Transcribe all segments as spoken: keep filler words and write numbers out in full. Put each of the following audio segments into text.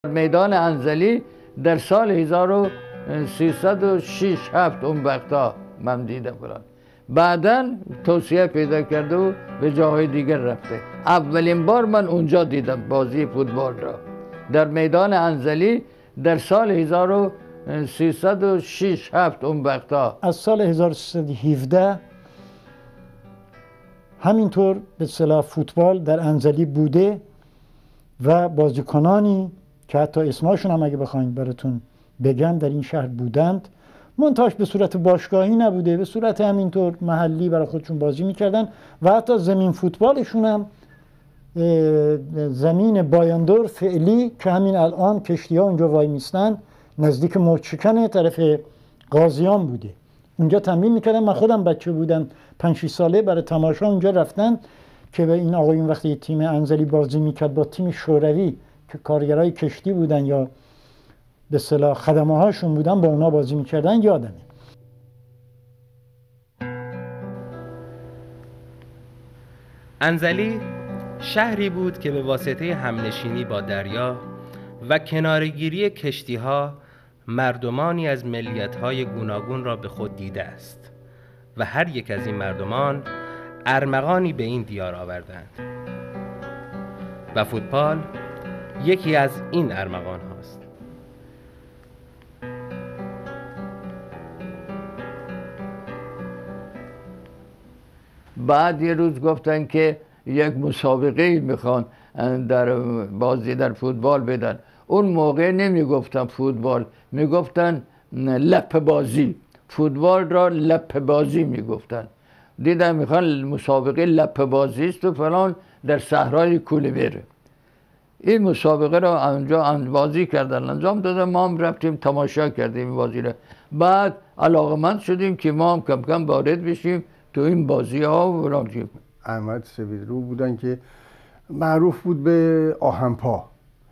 میدان انزلی در سال هزار و سیصد و شش هفت اون وقتا من دیدم فلان. بعدا توسعه پیدا کرده و به جاهای دیگر رفته. اولین بار من اونجا دیدم بازی فوتبال را در میدان انزلی در سال هزار و سیصد و شش هفت اون وقتا. از سال هزار و سیصد و هفده همینطور به اصطلاح فوتبال در انزلی بوده و بازیکنانی که حتی اسمشون هم اگه بخواید براتون بگم در این شهر بودند، منتهاش به صورت باشگاهی نبوده، به صورت همینطور محلی برای خودشون بازی میکردن و حتی زمین فوتبالشون هم زمین بایندور فعلی که همین الان کشتی ها اونجا وای میستن نزدیک موچکن طرف قاضیان بوده. اونجا تمرین میکردن. من خودم بچه بودم پنج شش ساله برای تماشا اونجا رفتن که به این آقایون وقتی تیم انزلی بازی میکرد با تیم شوروی که کارگرای کشتی بودن یا به اصطلاح خدمه هاشون بودن با اونا بازی میکردن یادمه. انزلی شهری بود که به واسطه همنشینی با دریا و کنارگیری کشتی‌ها مردمانی از ملیت‌های گوناگون را به خود دیده است و هر یک از این مردمان ارمغانی به این دیار آوردند و فوتبال یکی از این ارمغان هاست. بعد یه روز گفتن که یک مسابقه میخوان در بازی در فوتبال بدن. اون موقع نمیگفتن فوتبال، میگفتن لپ بازی. فوتبال را لپ بازی میگفتن. دیدم میخوان مسابقه لپ بازی است و فلان در صحرای کولبر. این مسابقه را اونجا بازی کردن، انجام دادن. ما هم رفتیم تماشا کردیم این بازی را. بعد علاقمند شدیم که ما هم کم کم وارد بشیم تو این بازی ها و راجیم. احمد سویدرو بودن که معروف بود به آهنپا.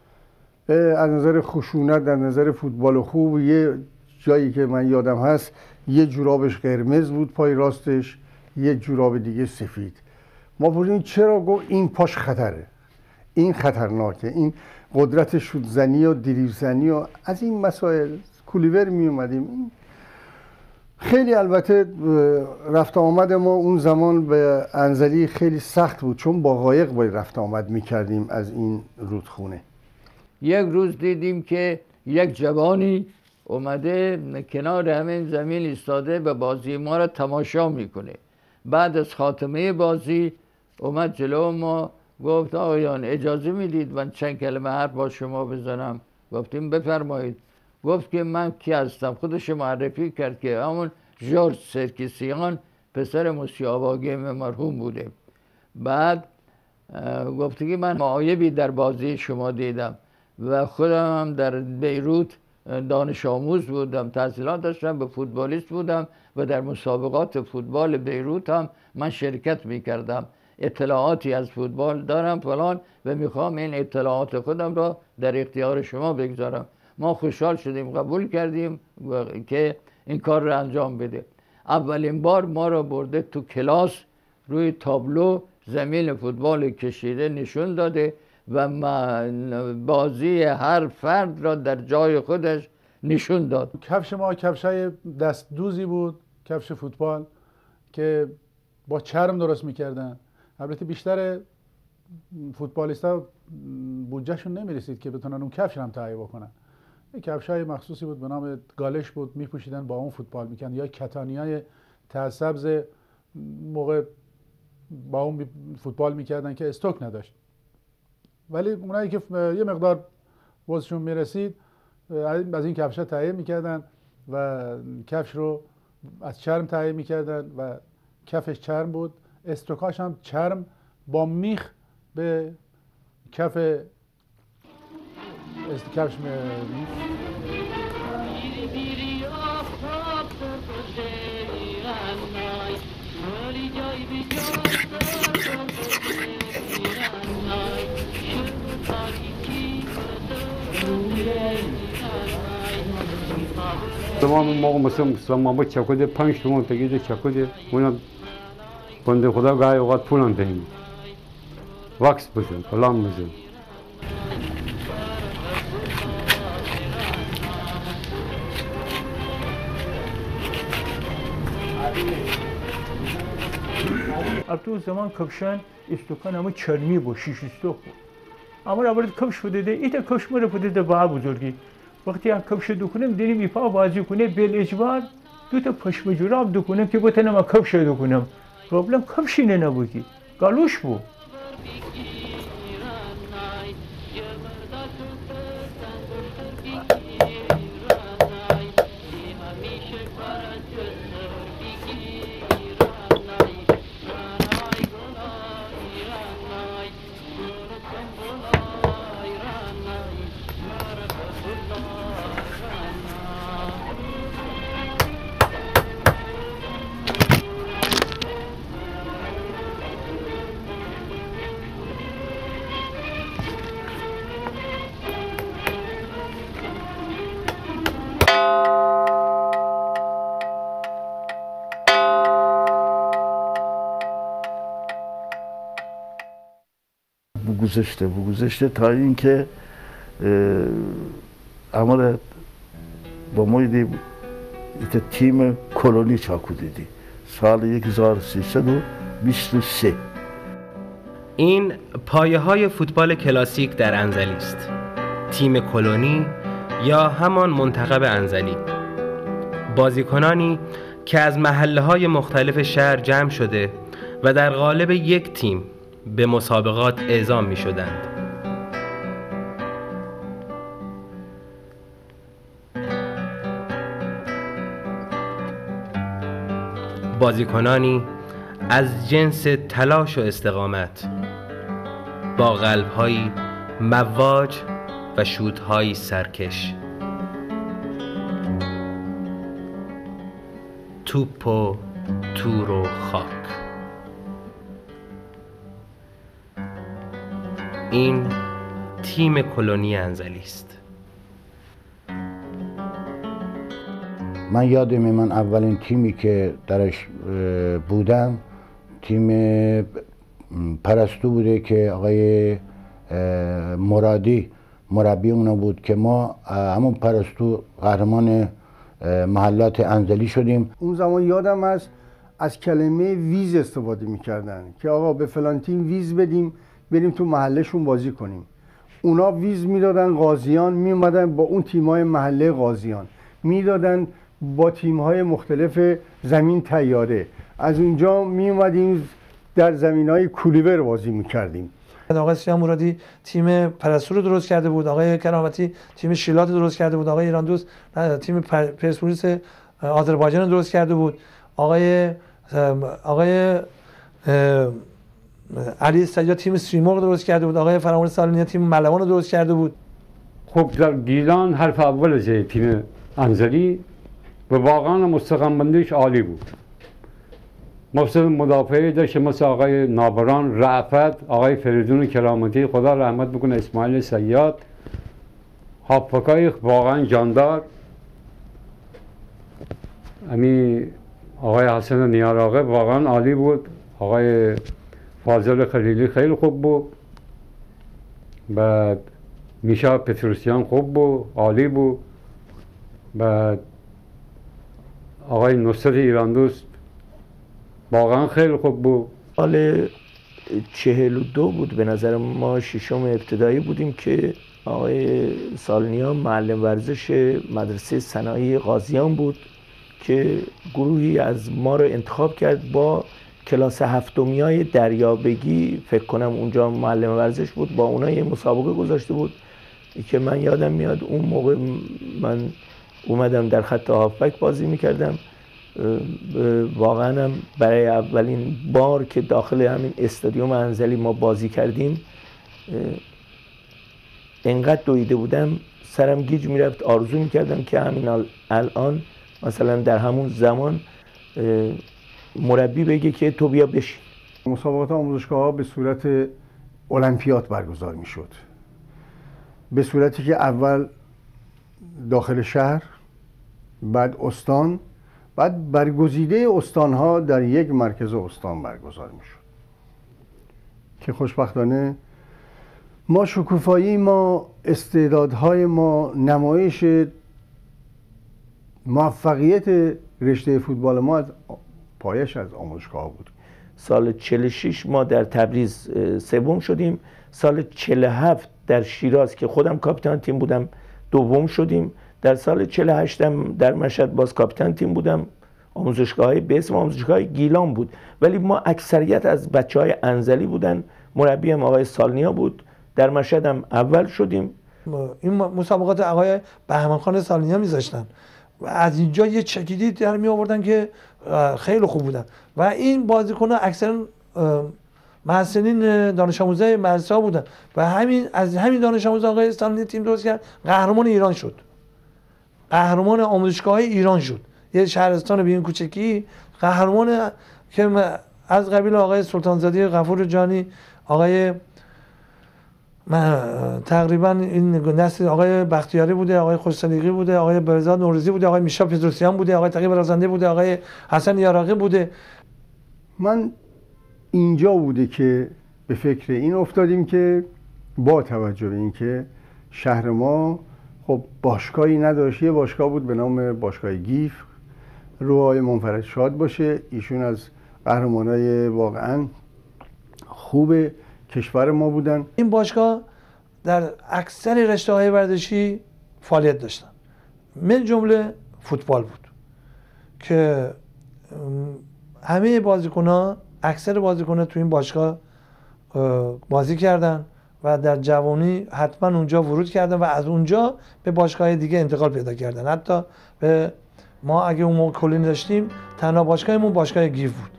از نظر خشونت در نظر فوتبال خوب، یه جایی که من یادم هست یه جورابش قرمز بود پای راستش، یه جوراب دیگه سفید. ما پرسیدیم چرا؟ گفت این پاش خطره، این خطرناکه، این قدرت شوت‌زنی و دریبل‌زنی و از این مسائل. کولیور می اومدیم. خیلی البته رفت آمد ما اون زمان به انزلی خیلی سخت بود، چون با قایق باید رفت آمد میکردیم از این رودخونه. یک روز دیدیم که یک جوانی اومده کنار همین زمین ایستاده و بازی ما را تماشا میکنه. بعد از خاتمه بازی اومد جلو ما، گفت آقایان اجازه میدید من چند کلمه حرف با شما بزنم؟ گفتیم بفرمایید. گفت که من کی هستم، خودش معرفی کرد که همون ژورژ سرکیسیان پسر موسی آواگیم مرحوم بوده. بعد گفت که من معایبی در بازی شما دیدم و خودم هم در بیروت دانش آموز بودم، تحصیلات داشتم، به فوتبالیست بودم و در مسابقات فوتبال بیروت هم من شرکت میکردم. اطلاعاتی از فوتبال دارم فلان و میخوام این اطلاعات خودم را در اختیار شما بگذارم. ما خوشحال شدیم، قبول کردیم که این کار را انجام بده. اولین بار ما را برده تو کلاس، روی تابلو زمین فوتبال کشیده نشون داده و بازی هر فرد را در جای خودش نشون داد. کفش ما کفشای دست دوزی بود، کفش فوتبال که با چرم درست میکردن. البته بیشتر فوتبالیستا بودجهشون نمیرسید که بتونن اون کفش هم تهیه بکنن. کفشای مخصوصی بود به نام گالش بود، میپوشیدن با اون فوتبال میکردن، یا کتانیای ته سبز موقع با اون فوتبال میکردن که استوک نداشت. ولی اونایی که یه مقدار وزنشون میرسید از این کفشا تهیه میکردن و کفش رو از چرم تهیه میکردن و کفش چرم بود، استوکاش هم چرم با میخ به کف کفش می... زمان موقع مثلا مثلا ما چکوده پنج تومن تگیده چکوده اونم بنده خدا گاهی اوقات پولان دهیم وکس بزن فلان بزن البته اون زمان کفشان استکان اما چرمی بود، شیش استک بود. اما را برد کفش بوده، ایتا کفش مره بوده با بزرگی. وقتی هم کفش دکنم دیدیم ایپا بازی کنه بل اجبار دو تا پشم جوراب دکنم که بتونم ما کفش دکنم. پرابلم کفشی نه نبودی، گالوش بود. گذشته گذشته تا اینکه عمل با ما دیدیم تیم کلونی چاکو دیدی سال هزار و سیصد و بیست و سه. این پایه های فوتبال کلاسیک در انزلی است. تیم کلونی یا همان منتخب انزلی، بازیکنانی که از محله های مختلف شهر جمع شده و در قالب یک تیم به مسابقات اعزام می شدند. بازیکنانی از جنس تلاش و استقامت با قلب‌هایی مواج و شوت‌هایی سرکش، توپ و تور و خاک. این تیم کلونی انزلی است. من یادم من اولین تیمی که درش بودم تیم پرستو بوده که آقای مرادی مربی اونا بود که ما همون پرستو قهرمان محلات انزلی شدیم. اون زمان یادم است از کلمه ویز استفاده میکردن که آقا به فلان تیم ویز بدیم بریم تو محلهشون بازی کنیم. اونا ویز میدادن، قاضیان میومدن با اون تیمای محله قاضیان میدادن با تیم‌های مختلف زمین تیاره. از اونجا می اومدیم در زمین‌های کولیور بازی می‌کردیم. آقای سیام مرادی تیم پرستو رو درست کرده بود، آقای کرامتی تیم شیلات رو درست کرده بود، آقای ایران دوست تیم پرسپولیس آذربایجان رو درست کرده بود، آقای آقای علی سجاد تیم سیمرغ رو درست کرده بود، آقای فرامون سالینی تیم ملوان رو درست کرده بود. خب در گیلان حرف اول از تیم انزلی و واقعا مستقیم‌بندیش عالی بود. مثلا مدافعی داشت مثل آقای نابران، رأفت، آقای فریدون کرامتی، خدا رحمت بکنه، اسماعیل سیاد، هافبکای واقعا جاندار، امی آقای حسن نیاراغه واقعا عالی بود، آقای فاضل خلیلی خیلی خوب بود، بعد میشا پتروسیان خوب بود، عالی بود، بعد آقای نصرت ایران دوست واقعا خیلی خوب بود. سال چهل و دو بود به نظر ما، ششم ابتدایی بودیم که آقای سالنیا معلم ورزش مدرسه صنایع قاضیان بود که گروهی از ما رو انتخاب کرد با کلاس هفتمیای دریابگی، فکر کنم اونجا معلم ورزش بود، با اونها یه مسابقه گذاشته بود که من یادم میاد اون موقع من اومدم در خط هافبک بازی میکردم. واقعا هم برای اولین بار که داخل همین استادیوم انزلی ما بازی کردیم انقدر دویده بودم سرم گیج میرفت، آرزو میکردم که همین الان مثلا در همون زمان مربی بگه که تو بیا بشین. مسابقات آموزشگاه ها به صورت المپیاد برگزار میشد، به صورتی که اول داخل شهر، بعد استان، بعد برگزیده استانها در یک مرکز استان برگزار میشد که خوشبختانه ما شکوفایی ما، استعدادهای ما، نمایش موفقیت رشته فوتبال ما از پایش از آموزشگاه بود. سال چهل و شش ما در تبریز سوم شدیم، سال چهل و هفت در شیراز که خودم کاپیتان تیم بودم دوم شدیم، در سال چهل و هشت هم در مشهد باز کاپیتان تیم بودم. آموزشگاه به اسم آموزشگاه گیلان بود، ولی ما اکثریت از بچهای انزلی بودن. مربی هم آقای سالنیا بود. در مشهد هم اول شدیم. این مسابقات آقای بهمن خان سالنیا میذاشتن و از اینجا یه چکیدی در می آوردن که خیلی خوب بودن و این بازیکن‌ها اکثرا محسنین دانش آموزای مدرسه ها بودن و همین از همین دانش آموز آقای سالنیا تیم درست کرد، قهرمان ایران شد، قهرمان آموزشگاه ایران شد. یه شهرستان به این کوچکی قهرمان که از قبیل آقای سلطانزاده غفور جانی، آقای تقریبا این نسل آقای بختیاری بوده، آقای خوشسلیقی بوده، آقای بهزاد نوروزی بوده، آقای میشا پتروسیان بوده، آقای تقی برازنده بوده، آقای حسن یاراقی بوده. من اینجا بوده که به فکر این افتادیم که با توجه به اینکه شهر ما خب باشگاهی نداشت، یه باشگاه بود به نام باشگاه گیف، روحای منفرد شاد باشه، ایشون از قهرمانای واقعا خوب کشور ما بودن. این باشگاه در اکثر رشته‌های ورزشی فعالیت داشتن، من جمله فوتبال بود که همه بازیکن‌ها، اکثر بازیکن‌ها تو این باشگاه بازی کردن و در جوانی حتما اونجا ورود کردن و از اونجا به باشگاه دیگه انتقال پیدا کردن. حتی به ما اگه اون موقع کلینی داشتیم، تنها باشگاهمون باشگاه گیو بود.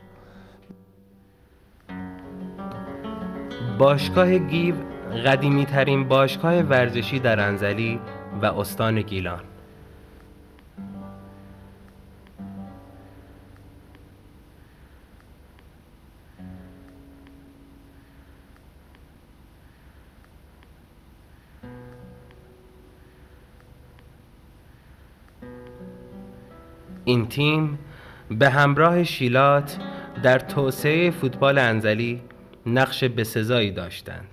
باشگاه گیو قدیمی ترین باشگاه ورزشی در انزلی و استان گیلان. این تیم به همراه شیلات در توسعه فوتبال انزلی نقش بسزایی داشتند.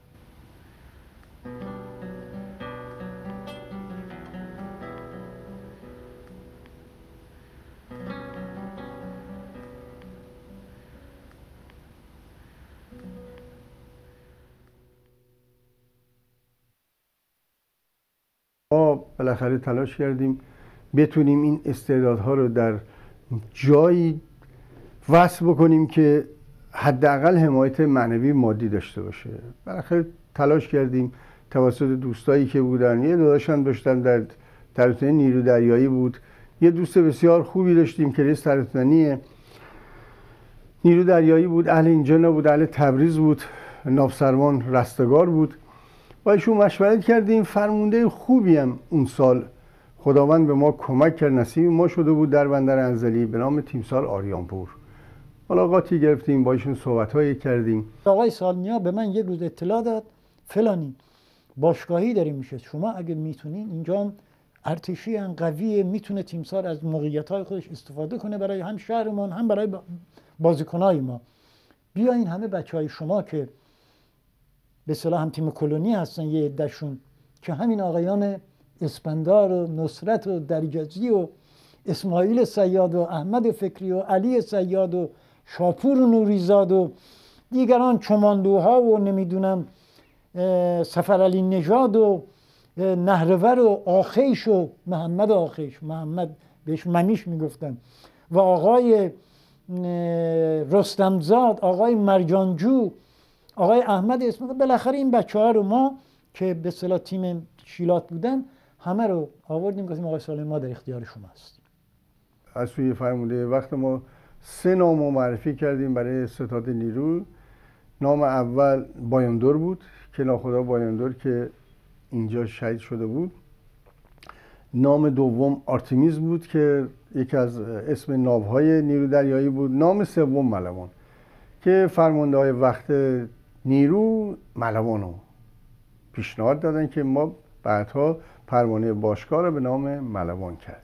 ما بالاخره تلاش کردیم بتونیم این استعدادها رو در جایی وصل بکنیم که حداقل حمایت معنوی مادی داشته باشه. بالاخره تلاش کردیم توسط دوستایی که بودن، یه داداشم داشتم در تراتانی نیرو دریایی بود، یه دوست بسیار خوبی داشتیم که رئیس تراتانی نیرو دریایی بود، اهل اینجا نبود، اهل تبریز بود، ناوسروان رستگار بود. با ایشون مشورت کردیم، فرمانده خوبی هم اون سال خداوند به ما کمک کرد، نصیب ما شده بود در بندر انزلی به نام تیمسار آریانپور. ملاقاتی گرفتیم، با ایشون صحبت‌هایی کردیم. آقای سالنیا به من یه روز اطلاع داد فلانی باشگاهی داریم میشه، شما اگه میتونین اینجا ارتشی ان قویه، میتونه تیمسار از موقعیت‌های خودش استفاده کنه برای هم شهرمان هم برای بازیکن‌های ما. بیاین همه بچهای شما که به اصطلاح هم تیم کلونی هستن، یه عده‌شون که همین آقایان اسپندار و نصرت و دریجزی و اسماعیل صیاد و احمد فکری و علی صیاد و شاپور و نوریزاد و دیگران چماندوها و نمیدونم سفرعلی نژاد و نهرور و آخیش و محمد آخیش، محمد بهش منیش میگفتن، و آقای رستمزاد، آقای مرجانجو، آقای احمد اسماعیل. بالاخره این بچه ها رو ما که به اصطلاح تیم شیلات بودن همه رو آوردیم، گفتیم آقای سالم ما در اختیار شما هستیم. از سوی فرموده وقت ما سه نام رو معرفی کردیم برای ستاد نیرو. نام اول بایندور بود که ناخدا بایندور که اینجا شهید شده بود. نام دوم آرتمیز بود که یکی از اسم ناوهای نیرو دریایی بود. نام سوم ملوان که فرمانده های وقت نیرو ملوان رو پیشنهاد دادن که ما بعدها پروانه باشگاه رو به نام ملوان کردیم.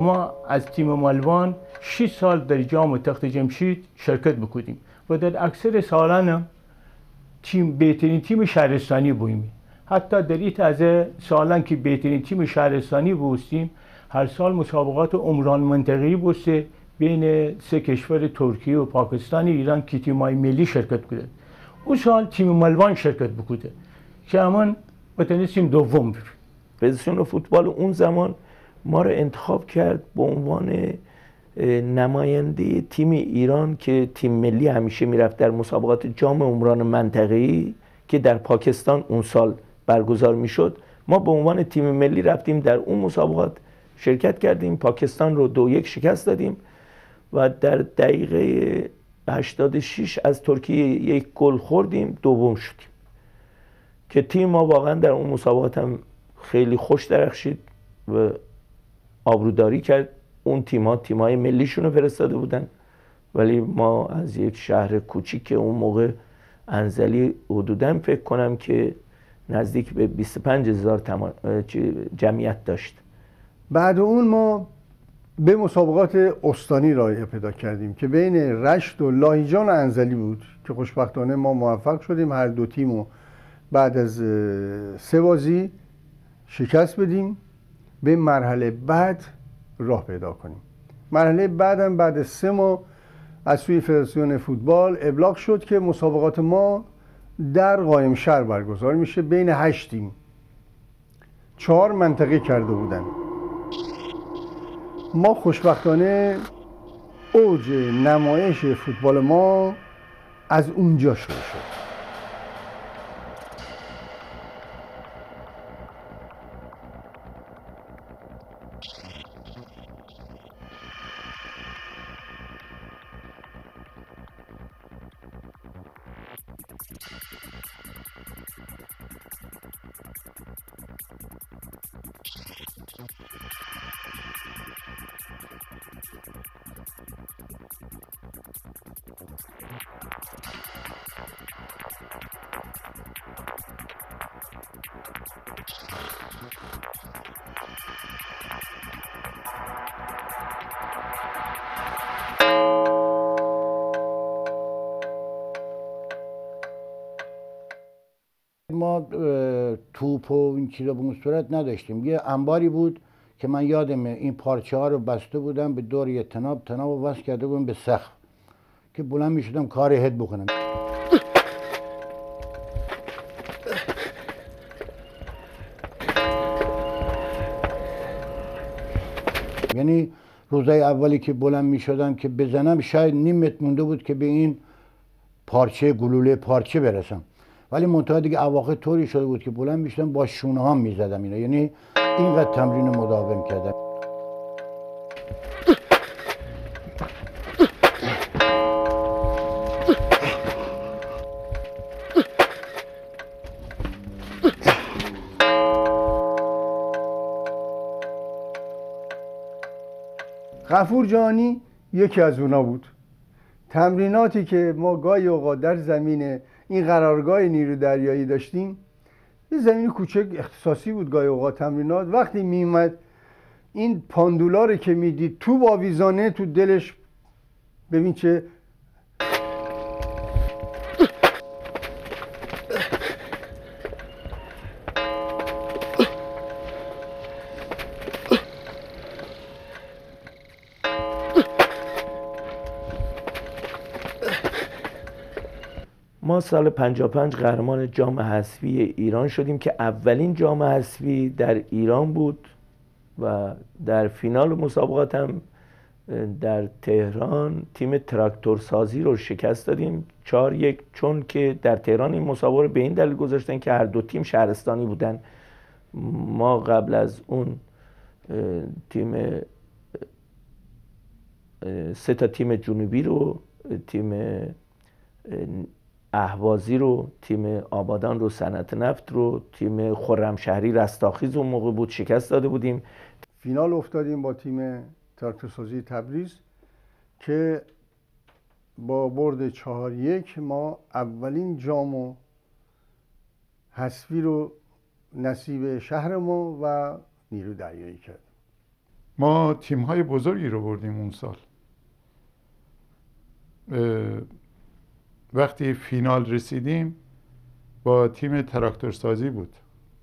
ما از تیم مالوان شش سال در جام تخت جمشید شرکت بکنیم و در اکثر سالانم تیم بهترین تیم شهرستانی بودیم. حتی در این تازه سالان که بهترین تیم شهرستانی بودیم، هر سال مسابقات عمران منطقه‌ای بوده بین سه کشور ترکیه و پاکستان ایران که تیم‌های ملی شرکت کرده. اون سال تیم مالوان شرکت بکنه که همان بتونستیم دوم بریم. فدراسیون فوتبال اون زمان ما رو انتخاب کرد به عنوان نماینده تیم ایران که تیم ملی همیشه میرفت در مسابقات جام عمران منطقه‌ای که در پاکستان اون سال برگزار میشد. ما به عنوان تیم ملی رفتیم در اون مسابقات شرکت کردیم، پاکستان رو دو یک شکست دادیم و در دقیقه هشتاد و شش از ترکیه یک گل خوردیم، دوم شدیم که تیم ما واقعا در اون مسابقات هم خیلی خوش درخشید و آبروداری کرد. اون تیم‌ها تیم‌های ملیشون رو فرستاده بودن ولی ما از یک شهر کوچیک که اون موقع انزلی حدوداً فکر کنم که نزدیک به بیست و پنج هزار جمعیت داشت. بعد اون ما به مسابقات استانی راه پیدا کردیم که بین رشت و لاهیجان انزلی بود که خوشبختانه ما موفق شدیم هر دو تیمو بعد از سه بازی شکست بدیم، به مرحله بعد راه پیدا کنیم. مرحله بعدم بعد سه ماه از سوی فدراسیون فوتبال ابلاغ شد که مسابقات ما در قائمشهر برگزار میشه بین هشت تیم. چهار منطقه کرده بودن. ما خوشبختانه اوج نمایش فوتبال ما از اونجا شروع شد. ما توپ و این چیزا به اون صورت نداشتیم. یه انباری بود که من یادمه این پارچه ها رو بسته بودم به دور یه تناب تناب و وصل کرده بودم به سقف که بلند می شدم کار هد بکنم. یعنی روزای اولی که بلند می شدم که بزنم شاید نیم متر مونده بود که به این پارچه گلوله پارچه برسم، ولی منتها دیگه اواخر طوری شده بود که بلند می شدم با شونه ها می زدم اینا. یعنی اینقدر تمرین مداوم کردم. غفور جهانی یکی از اونا بود. تمریناتی که ما گاهی اوقات در زمین این قرارگاه نیرو دریایی داشتیم، یه زمین کوچک اختصاصی بود. گاهی اوقات تمرینات وقتی میومد این پاندولا رو که میدید تو باویزانه تو دلش ببین چه ما سال پنجاه و پنج قهرمان جام حذفی ایران شدیم که اولین جام حذفی در ایران بود و در فینال مسابقات هم در تهران تیم تراکتورسازی رو شکست دادیم چهار یک، چون که در تهران این مسابقه به این دلیل گذاشتن که هر دو تیم شهرستانی بودن. ما قبل از اون تیم سه تا تیم جنوبی رو، تیم اهوازی رو، تیم آبادان رو، صنعت نفت رو، تیم خرمشهری رستاخیز اون موقع بود شکست داده بودیم. فینال افتادیم با تیم تراکتورسازی تبریز که با برد چهار یک ما اولین جام و حذفی رو نصیب شهر ما و نیرو دریایی کرد. ما تیم های بزرگی رو بردیم اون سال. وقتی فینال رسیدیم با تیم تراکتورسازی بود،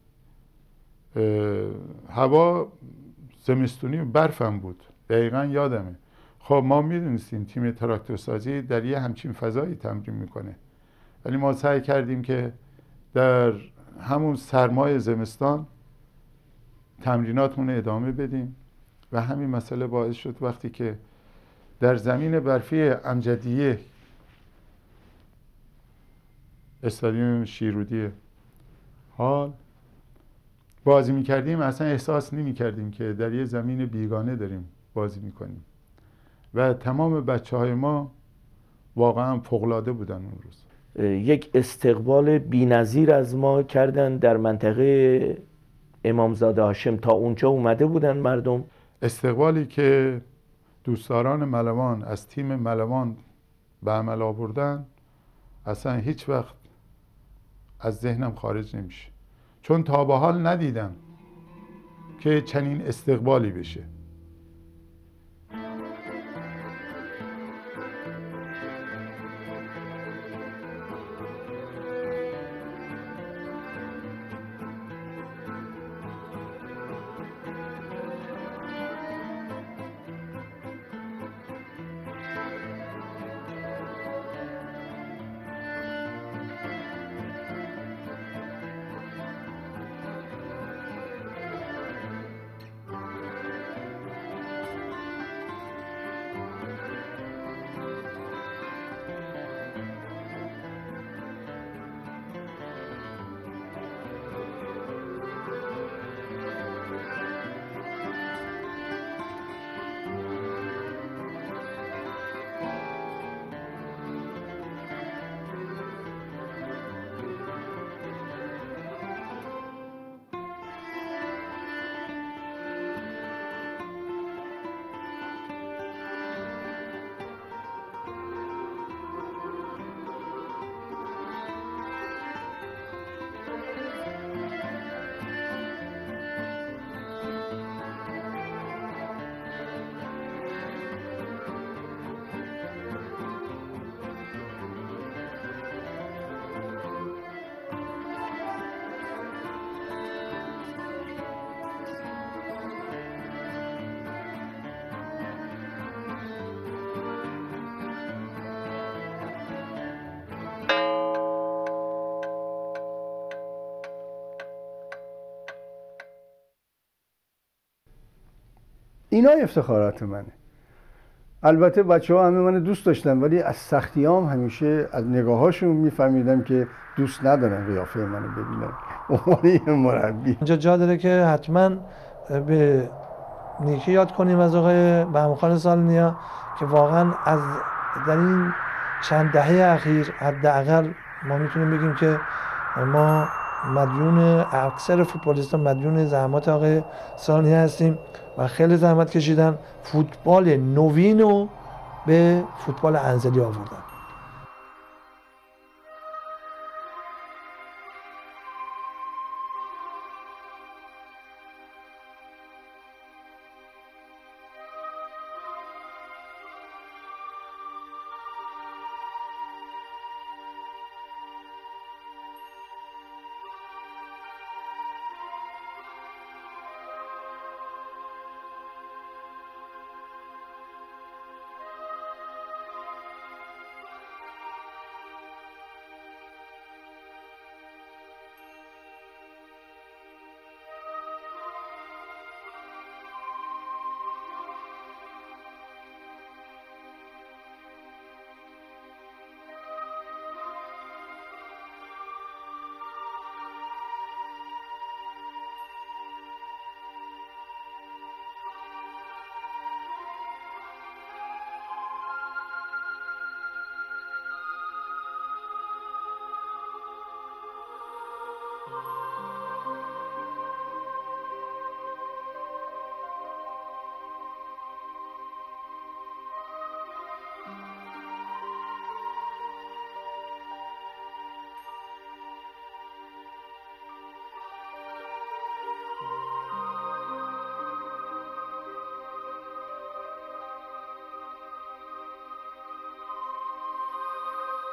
هوا زمستونی برفم بود، دقیقا یادمه. خب ما میدونستیم تیم تراکتورسازی در یه همچین فضایی تمرین میکنه، ولی ما سعی کردیم که در همون سرمای زمستان تمریناتمون ادامه بدیم و همین مسئله باعث شد وقتی که در زمین برفی امجدیه، استادیوم شیرودی حال، بازی میکردیم اصلا احساس نمیکردیم که در یه زمین بیگانه داریم بازی میکنیم و تمام بچه های ما واقعا فوق‌العاده بودن اون روز. یک استقبال بی‌نظیر از ما کردن در منطقه امامزاده هاشم. تا اونجا اومده بودن مردم. استقبالی که دوستداران ملوان از تیم ملوان به عمل آوردن اصلا هیچ وقت از ذهنم خارج نمیشه، چون تا به حال ندیدم که چنین استقبالی بشه. اینا افتخارات منه. البته بچه ها همه من دوست داشتن، ولی از سختی هم همیشه از نگاهاشون میفهمیدم که دوست ندارن قیافه منو ببینن. عنوان یه مربی اینجا جا داره که حتما به نیکی یاد کنیم از آقای بهمن‌خان سالنیا که واقعا از در این چند دهه اخیر حداقل ما میتونیم بگیم که ما مدیون اکثر فوتبالیست‌ها مدیون زحمات آقای سالنیا هستیم و خیلی زحمت کشیدن، فوتبال نوین رو به فوتبال انزلی آوردن.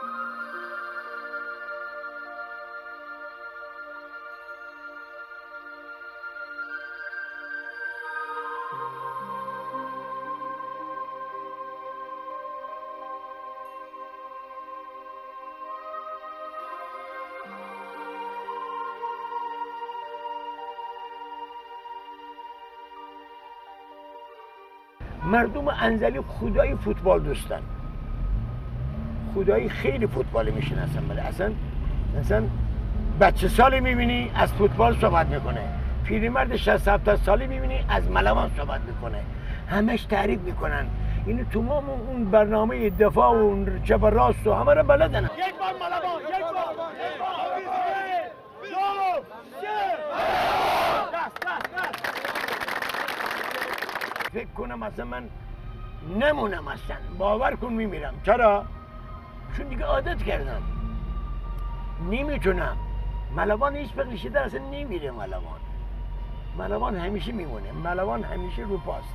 مردم انزلی خدای فوتبال دوستن، خدایی خیلی فوتبال میشناسن. ولی اصلا اصلا بچه سالی میبینی از فوتبال صحبت میکنه، پیرمرد شصت هفتاد سالی میبینی از ملوان صحبت میکنه، همش تعریف میکنن. اینو تمام اون برنامه دفاع و اون چپ و راست و همه رو بلدن. یک بار ملوان، یک بار، یک بار، دو، سه، دست، دست، دست. فکر کنم اصلا من نمونم اصلا، باور کن میمیرم. چرا؟ چون دیگه عادت کردم، نمیتونم. ملوان هیچ وقت ریشه اصلا نمیره. ملوان ملوان همیشه میمونه، ملوان همیشه رو پاست.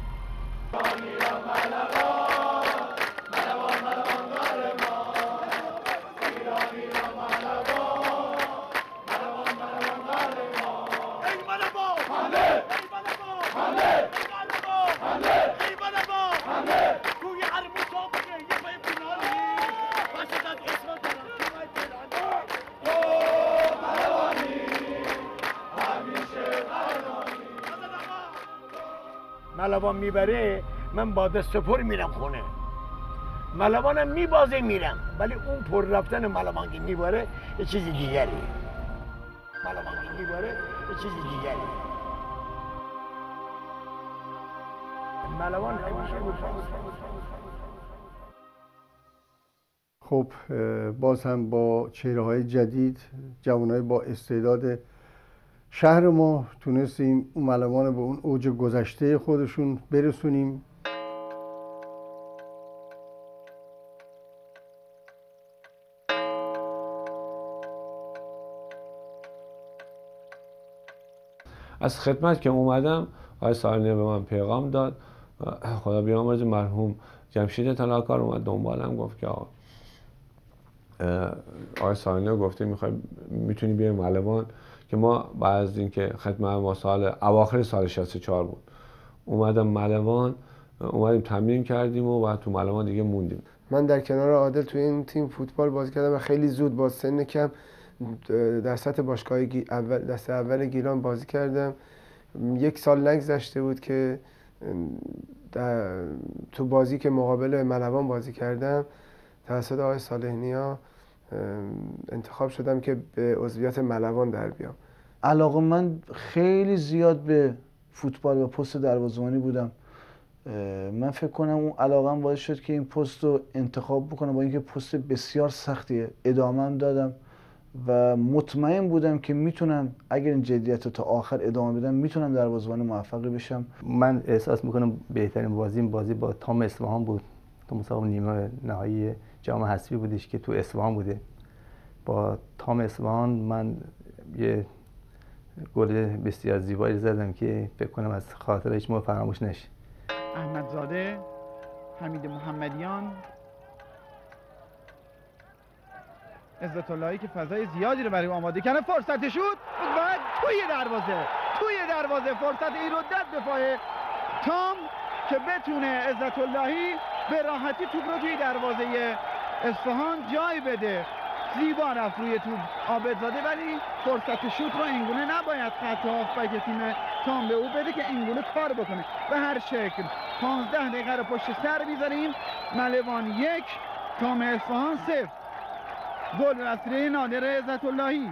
ملوان میبره من با دست پر میرم خونه، ملوانم میبازه میرم. ولی اون پر رفتن ملوان که میبره یه چیز دیگری، ملوان که میبره یه چیز دیگری. ملوان همیشه خب باز هم با چهره های جدید، جوانای با استعداد شهر ما تونستیم اون ملوان به اون اوج گذشته خودشون برسونیم. از خدمت که اومدم آقای سالینی به من پیغام داد، خدا بیامرز مرحوم جمشید طلاکار اومد دنبالم، گفت که آقا آقای سالینی گفته میخوای میتونی بیای ملوان. که ما بعد از اینکه خدمت ما سال اواخر سال شصت و چهار بود اومدم ملوان، اومدیم تمرین کردیم و بعد تو ملوان دیگه موندیم. من در کنار عادل توی این تیم فوتبال بازی کردم و خیلی زود با سن کم در سطح باشگاهی اول دست اول گیلان بازی کردم. یک سال نگذشته بود که تو بازی که مقابل ملوان بازی کردم توسط آقای صالح‌نیا انتخاب شدم که به عضویت ملوان در بیام. علاقه من خیلی زیاد به فوتبال و پست دروازه‌بانی بودم. من فکر کنم اون علاقم باعث شد که این پست رو انتخاب بکنم، با اینکه پست بسیار سختیه. ادامه هم دادم و مطمئن بودم که میتونم اگر این جدیت رو تا آخر ادامه بدم میتونم دروازه‌بان موفقی بشم. من احساس میکنم بهترین بازی بازی با تام اصفهان بود. تو مسابقه نیمه نهایی جام حذفی بودش که تو اصفهان بوده. با تام اصفهان من یه گل بسیار زیبایی زدم که فکر کنم از خاطر هیچ موقع فراموش نشه. احمدزاده، حمید محمدیان، عزت اللهی که فضای زیادی رو برای آماده کردن، فرصت شوت و توی دروازه توی دروازه فرصت ایرودت دفاع تام که بتونه عزت اللهی به راحتی توپ رو توی دروازه اصفهان جای بده. زیبا رفت روی توپ عابدزاده، ولی فرصت شوت رو اینگونه نباید خط هافبک تیم تام به او بده که اینگونه کار بکنه. به هر شکل پانزده دقیقه رو پشت سر میذاریم. ملوان یک، تام اصفهان صفر. گل وسیله نادر عزت اللهی.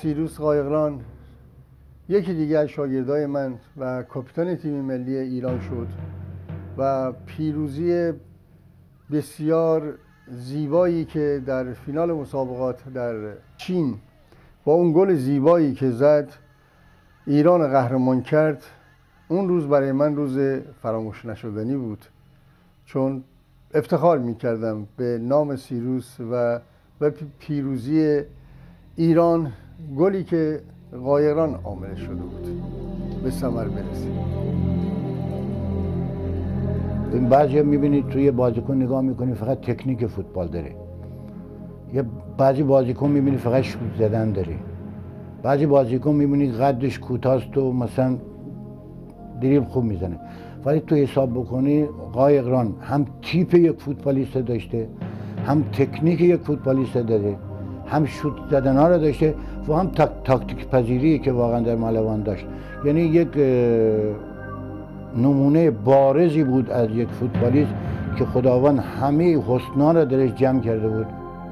سیروس قایقران یکی دیگه از شاگردای من و کاپیتان تیم ملی ایران شد و پیروزی بسیار زیبایی که در فینال مسابقات در چین با اون گل زیبایی که زد ایران قهرمان کرد، اون روز برای من روز فراموش نشدنی بود، چون افتخار می‌کردم به نام سیروس و و پیروزی ایران، گلی که قایقران عامل شده بود به ثمر برسه. این بعضی میبینید توی بازیکن نگاه میکنی فقط تکنیک فوتبال داره، یه بعضی بازیکن میبینی فقط شوت زدن داره، بعضی بازیکن میبینی قدش کوتاست و مثلا دریبل خوب میزنه، ولی تو حساب بکنی قایقران هم تیپ یک فوتبالیست داشته، هم تکنیک یک فوتبالیست داره، هم شوت زدن ها رو داشته و هم تاک تاکتیک پذیری که واقعا در مالوان داشت. یعنی یک نمونه بارزی بود از یک فوتبالیست که خداوند همه حسنا را درش جمع کرده بود.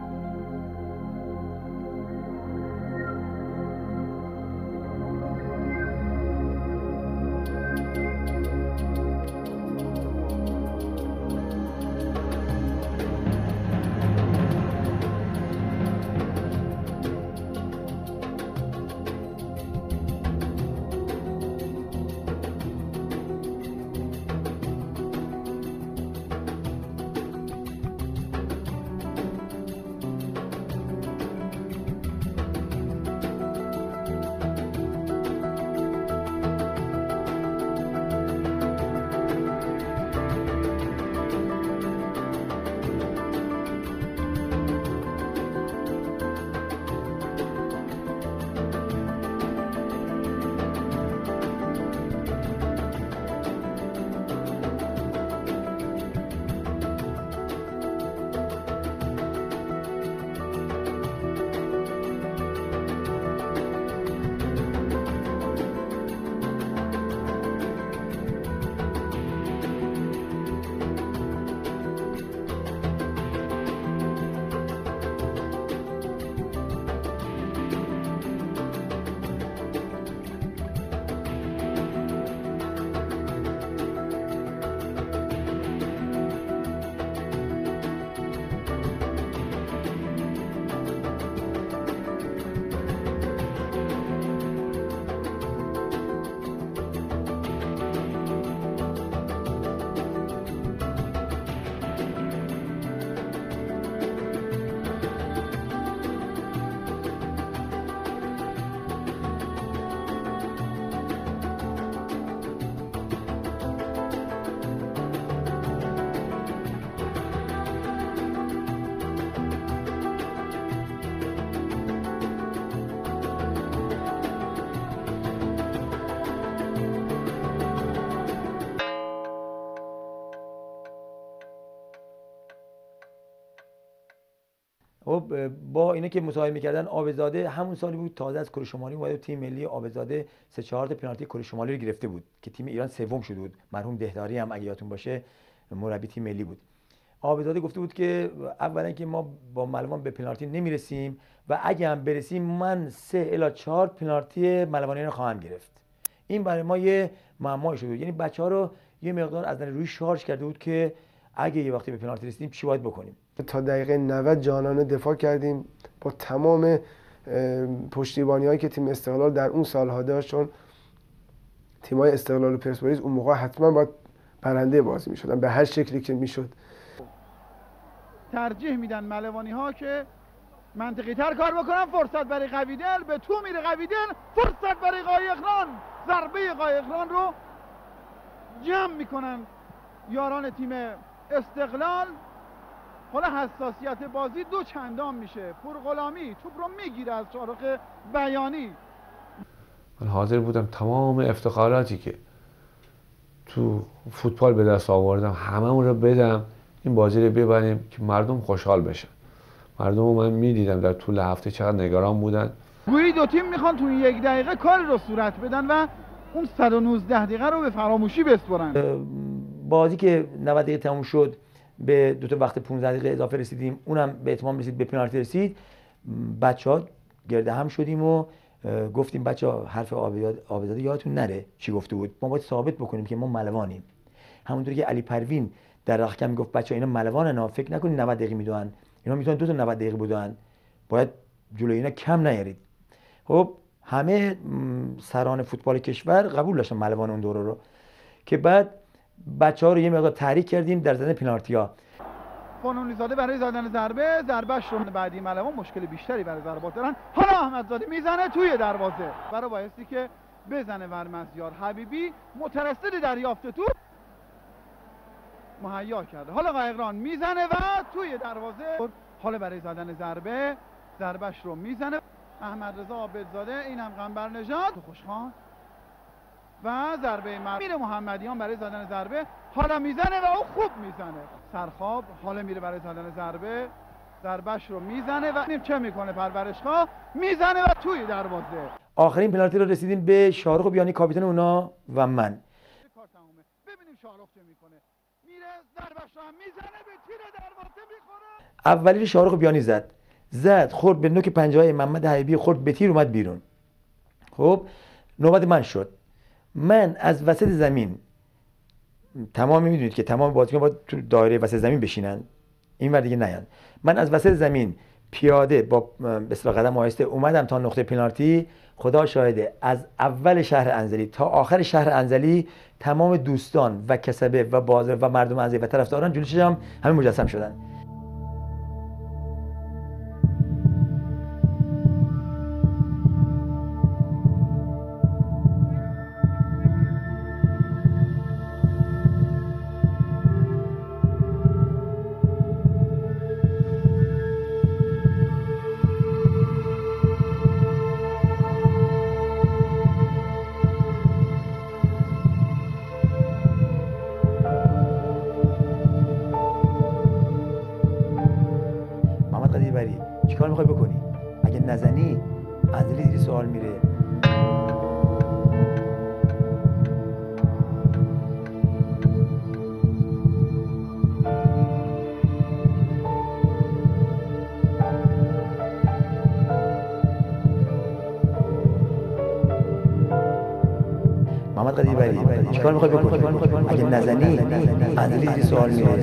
خب با اینا که مصاحبه می‌کردن، آبزاده همون سالی بود تازه از کره شمالی اومده تیم ملی. آبزاده سه چهار تا پنالتی کره شمالی رو گرفته بود که تیم ایران سوم شده بود. مرحوم دهداری هم اگه یادتون باشه مربی تیم ملی بود. آبزاده گفته بود که اولا که ما با ملوان به پنالتی نمیرسیم و اگه هم برسیم من سه الی چهار پنالتی ملوانیان رو خواهم گرفت. این برای ما یه معمایی شده بود. یعنی بچه‌ها رو یه مقدار از روی شارژ کرده بود که اگه یه وقتی به پنالتی رسیدیم چی باید بکنیم. تا دقیقه نود جانانه دفاع کردیم با تمام پشتیبانی‌هایی که تیم استقلال در اون سال‌ها داشت، چون تیم‌های استقلال و پرسپولیس اون موقع حتما باید برنده بازی می‌شدن به هر شکلی که میشد. ترجیح میدن ملوانی‌ها که منطقی تر کار بکنن. فرصت برای قویدل، به تو میره قویدل، فرصت برای قایقران، ضربه قایقران رو جمع میکنن یاران تیم استقلال. حالا حساسیت بازی دو چندان میشه. پور غلامی توپ رو میگیره از شارخ بیانی. من حاضر بودم تمام افتخاراتی که تو فوتبال به دست آوردم همه اون رو بدم، این بازی رو ببریم که مردم خوشحال بشن. مردم رو من میدیدم در طول هفته چقدر نگران بودن. گویی دو تیم میخوان تو این یک دقیقه کار رو صورت بدن و اون صد و نوزده دقیقه رو به فراموشی بسپرن. بازی که نود دقیقه تموم شد به دو تا وقت پانزده دقیقه اضافه رسیدیم، اونم به اتمام رسید، به پنالتی رسید. بچه‌ها گرد هم شدیم و گفتیم بچه حرف آبزاده یادتون نره چی گفته بود، ما باید ثابت بکنیم که ما ملوانیم. همونطوری که علی پروین در رختکن میگفت بچه اینا ملوانن، فکر نکنید نود دقیقه میدونن، اینا میتونن دو تا نود دقیقه بدون، باید جلوی اینا کم نیارید. خب همه سران فوتبال کشور قبول داشتن ملوان اون دوره رو، که بعد بچه ها رو یه مقدار تحریک کردیم در زدن پنالتی ها. فنونی زاده برای زدن ضربه، ضربهش رو بعدی ملوان مشکل بیشتری برای ضربات دارن. حالا احمدزاده میزنه توی دروازه، برای بایستی که بزنه ورمزیار. حبیبی مترصد دریافت توپ مهیا کرده، حالا قایقران میزنه و توی دروازه. حالا برای زدن ضربه، ضربهش رو میزنه احمدرضا عابدزاده، این هم قنبر نژاد خوشخان و ضربه امیر محمدیان برای زدن ضربه. حالا میزنه و او خوب میزنه. سرخاب حالا میره برای زدن ضربه، ضربهش رو میزنه و چه میکنه پرورشگاه، میزنه و توی دروازه. آخرین پنالتی رو رسیدیم به شاهرخ بیانی کاپیتان اونا و من. ببینیم شاهرخ چه میکنه، میره ضربهش رو میزنه به تیر دروازه میخوره. اولی شاهرخ بیانی زد زد خورد به نوک پنجه‌های محمد حبیبی، خورد به تیر اومد بیرون. خب نوبت من شد. من از وسط زمین، تمام میدونید که تمام بازیکن باید تو دایره وسط زمین بشینن، این ور دیگه نیان. من از وسط زمین پیاده با به اصطلاح قدم آهسته اومدم تا نقطه پنالتی. خدا شاهده از اول شهر انزلی تا آخر شهر انزلی تمام دوستان و کسبه و بازار و مردم انزلی و طرفداران جلوی چشم همه مجسم شدن. چیکار میخوای بکنی؟ اگه نزنی انزلی زیر سوال میره. محمد قدیر بری چیکار میخوای بکنی؟ اگه نزنی انزلی زیر سوال میره.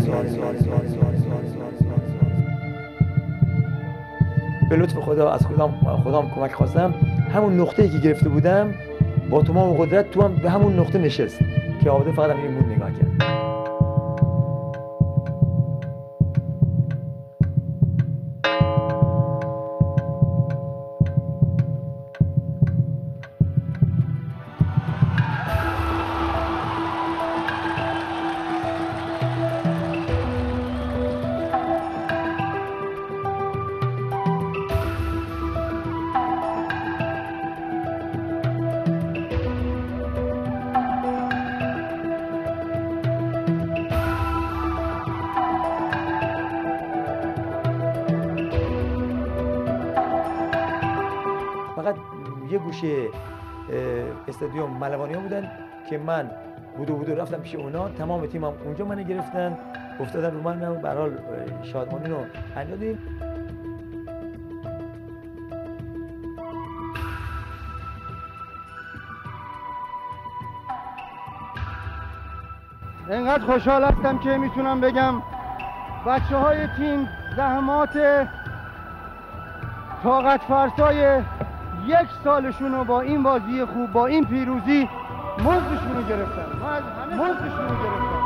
به لطف خدا از خودم خودم کمک خواستم، همون نقطه‌ای که گرفته بودم با تمام قدرت تو هم به همون نقطه نشست که عابده فقط همین بود نگاه کرد. یه گوشه استادیوم ملوانیا بودن که من بودو بودو رفتم پیش اونا، تمام تیمم اونجا منو گرفتن، افتادن رو من، به هر حال شادمانی رو انجام دادیم. اینقدر خوشحال هستم که میتونم بگم بچه های تیم زحمات طاقت فرسای یک سالشون رو با این بازی خوب، با این پیروزی مزدشون رو گرفتن، مزدشون رو گرفتن.